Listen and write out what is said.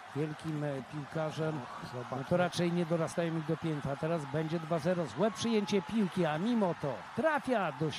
wielkim piłkarzem, no to raczej nie dorastają mi do pięta. Teraz będzie 2-0, złe przyjęcie piłki, a mimo to trafia do